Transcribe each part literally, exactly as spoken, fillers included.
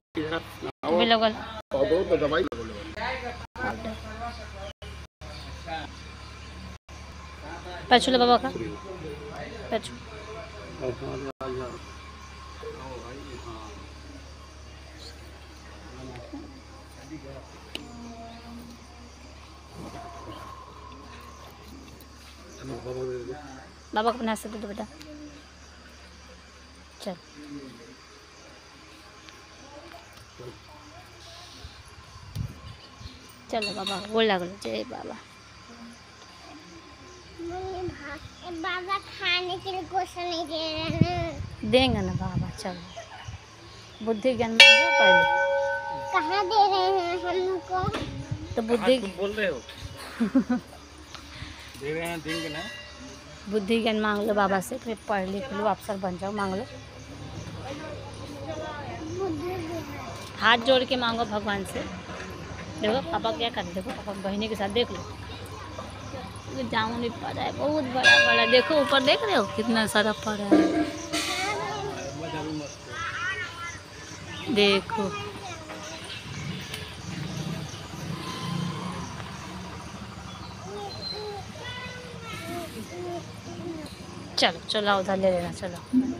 लगल पैचू बाबा का पैचू बाबा को बना सकते दो बेटा। चल चलो बाबा गोल लागल। जय बाबा। बाबा खाने के लिए क्वेश्चन नहीं दे रहे हैं। देंगे ना बाबा। चलो बुद्धि ज्ञान मांगो पहले। कहाँ दे रहे हैं हमको? तो बुद्धि तुम बोल रहे हो दे रहे हैं, देंगे ना। बुद्धि ज्ञान मांग लो बाबा से, फिर पढ़ लिख लो, अफसर बन जाओ। मांग लो, हाथ जोड़ के मांगो भगवान से। देखो पापा क्या कर रहे, देखो पापा बहनी के साथ देख लो। जामुन भी पड़ा है बहुत बड़ा बड़ा। देखो ऊपर देख रहे हो कितना सारा पड़ा है। देखो चलो चलो उधर ले लेना। चलो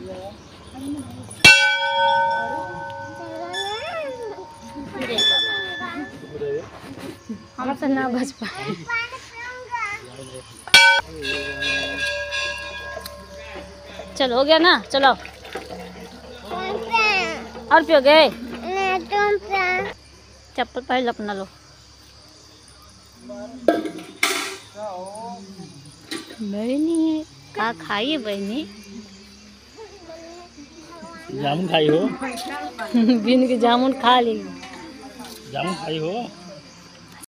हम तो ना बच पाए। चलो हो गया ना। चलो और पियोगे? चप्पल पहले अपना लो। बहनी का खाइए बहनी। जामुन खाई हो? बिन के जामुन खा ली। जामुन खाई हो?